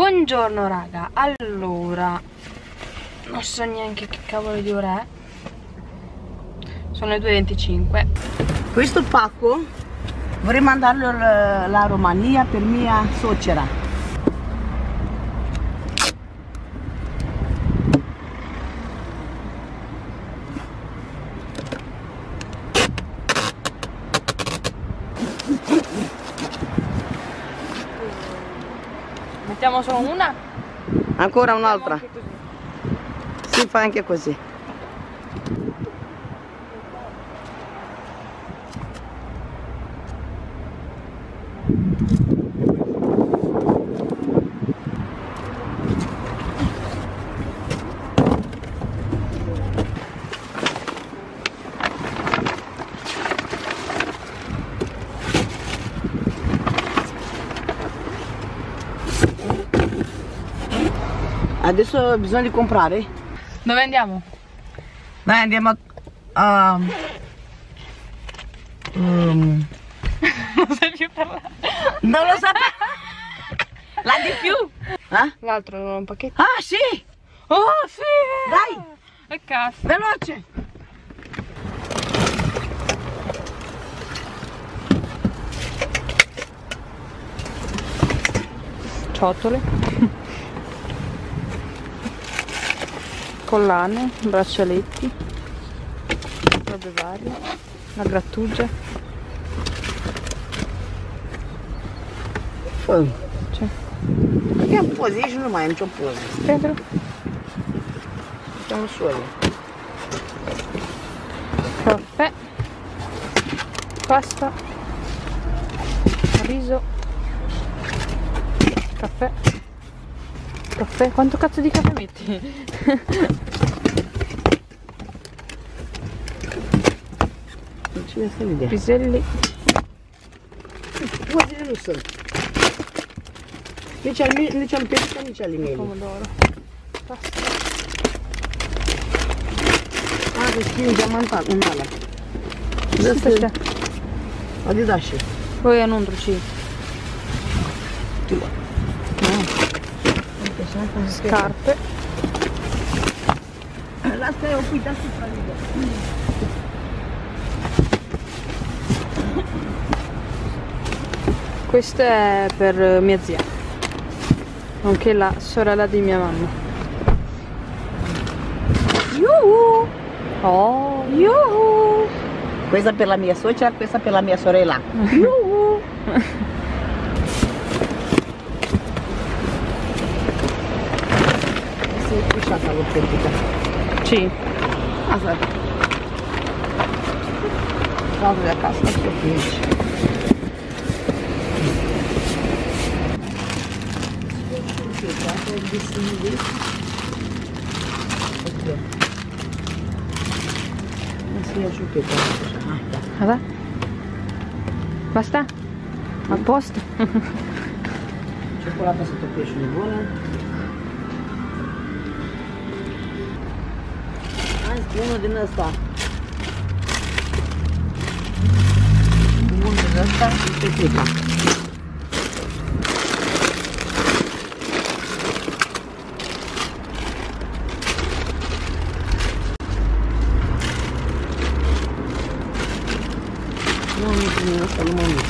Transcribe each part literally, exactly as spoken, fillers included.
Buongiorno raga, allora non so neanche che cavolo di ora è. Sono le due e venticinque. Questo pacco vorrei mandarlo alla Romania per mia suocera. Mettiamo solo una? Ancora un'altra? Si fa anche così. Adesso bisogna di comprare. Dove andiamo? Dai, andiamo a... Um, um, Non sai più parlare. non lo sapevo. La di più? Eh? L'altro è un pacchetto. Ah, sì! Oh sì! Dai! E cazzo! Veloce! Ciotole. Collane, braccialetti, robe varie, la grattugia. Foi. C'è. Perché un po' di non mai, non c'è un po'. Pedro? Siamo soli. Caffè, pasta, riso, caffè, caffè, quanto cazzo di caffè metti? Non ci resta l'idea. Piselli, Può dire non so. Lì c'è il lì c'è il pesce, lì c'è l'imeli. pomodoro, pasta, Ah, che schifo, già mangiato, non male. adesso c'è. Ma di dasci? Poi non truci. Scarpe, La stai qui da sopra lì. questa è per mia zia, nonché la sorella di mia mamma. Yuhu! Oh! Yuhu! Questa per la mia suocera, questa per la mia sorella. Yuhu! Si è pusciata l'autentica. Sì. Aspetta. Vado da casa, sto finisce. Sì, asciughetta. Vabbè. Basta? A posto? Cioccolata sotto pesce di buona. Anzi, uno din ăsta. Unul din ăsta și petrica. Nu am nici din ăsta, nu mă mică.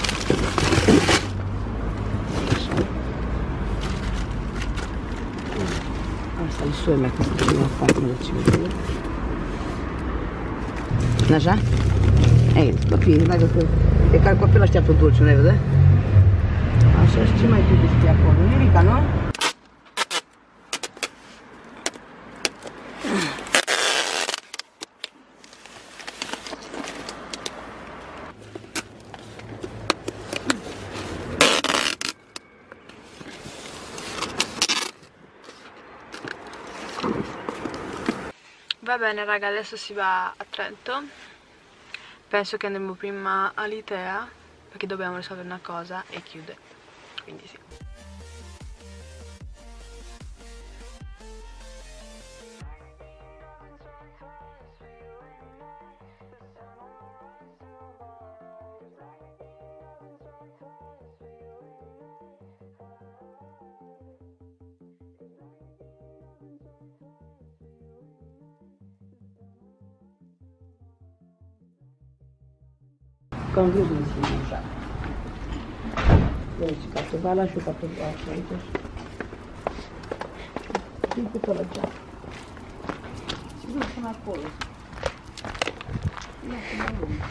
Asta le sue me questa che devo fare come ci vedo. Da già? Eh, copii, dai că e ca copilul așteaptă dulce, nu vede? Așa, și ce mai trebuie să te acolo? Nimica, nu? Va bene raga, adesso si va a Trento. Penso che andremo prima all'Itea perché dobbiamo risolvere una cosa e chiude, quindi sì. anche io sono insieme. Dove ci fatto va lascio fatto qua, in tutto la già. Si deve fare una cosa. No, no.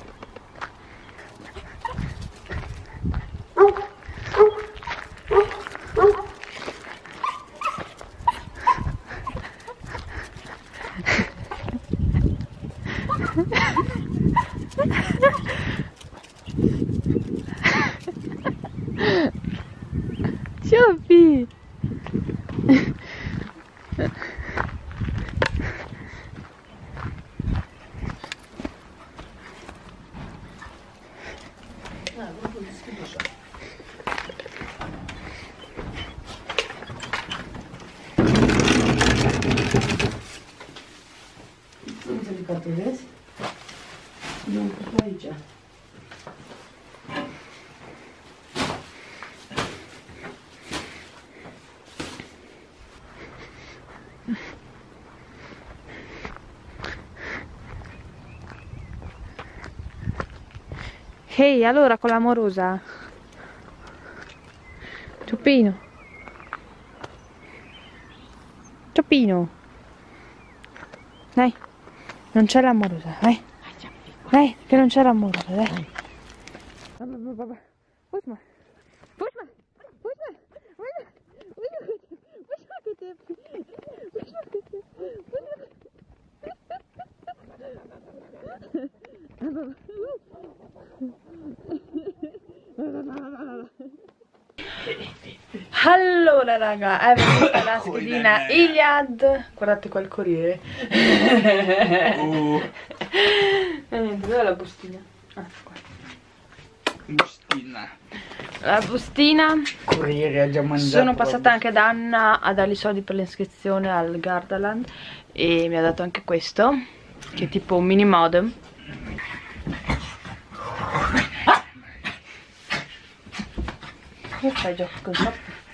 Cioppi! Non si ricordate adesso? Non puoi già. Ehi, hey, allora con l'amorosa? Cioppino. Cioppino. Dai, non c'è l'amorosa, vai. Dai, che non c'è l'amorosa, dai. Vabbè, vabbè, vabbè. Pushma. Pushma. Pushma. Pushma. Pushma che te. Pushma che te. Allora raga, è venuta la schedina Iliad. Guardate qua il corriere. Uh. E niente, dov'è la bustina? Ah, qua. Bustina. La bustina. Corriere ha già mangiato. Sono passata anche da Anna a dargli soldi per l'iscrizione al Gardaland e mi ha dato anche questo, che è tipo un mini modem. Che fai gioco così?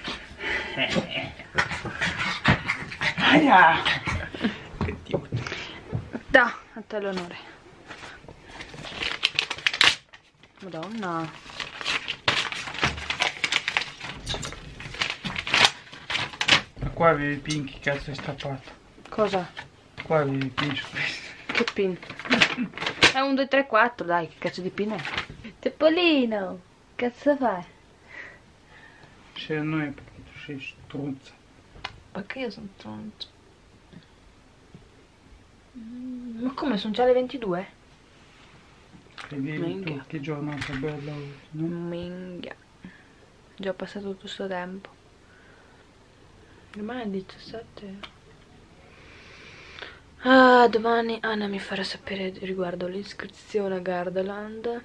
Aia! Che tipo. Da, a te l'onore. Madonna. Ma qua avevi il pin, che cazzo è strappato? Cosa? Qua avevi il pin su questo. Che pin? È un due tre quattro, dai, che cazzo di pin è? Teppolino, cazzo fai? Se no è perché tu sei struzza. Perché io sono tronzo? Ma come, sono già le ventidue? Vedi Minchia. tu che giornata bella oggi, no? Minchia. Già passato tutto questo tempo. Domani è diciassette. Ah, domani Anna mi farà sapere riguardo l'iscrizione a Gardaland.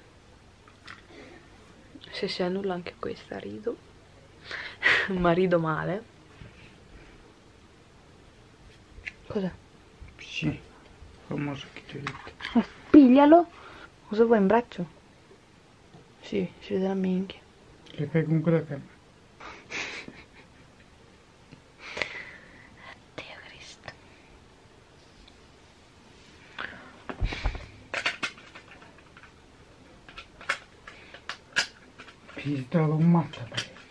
Se si annulla anche questa, rido. Ma rido male. Cos'è? Sì, famoso che ti ho detto. Ah, piglialo. Cosa vuoi in braccio? Sì, si vede la minchia. Le fai con quella camera. Dio Cristo. Ti trovo un matto.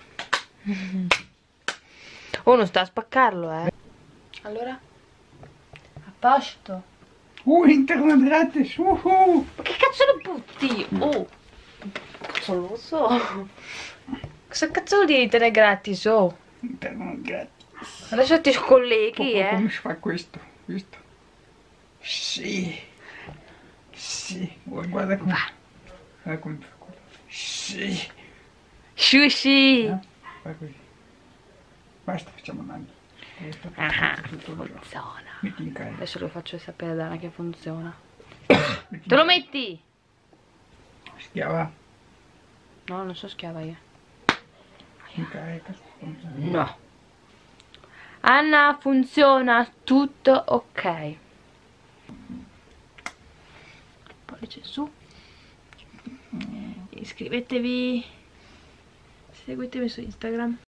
Oh, non sta a spaccarlo, eh. Allora? A posto. Uh, internet gratis, uhu! Ma che cazzo lo butti? Oh, cazzo lo so. Cosa cazzo vuol dire internet gratis? Oh, Internet gratis. adesso ti scolleghi, Proprio come eh. si fa questo? Visto? Sì. Sì. Guarda, guarda come. Guarda come fa quello. Sì. Sushi. Eh? Vai così. Basta, facciamo un anno. Ah, funziona. Metti in carica. Adesso lo faccio sapere a Dana che funziona. Metti Te lo in metti? Schiava. No, non so schiava io. In carica. No. Anna, funziona tutto ok. Pollice su. Iscrivetevi. Seguitemi su Instagram.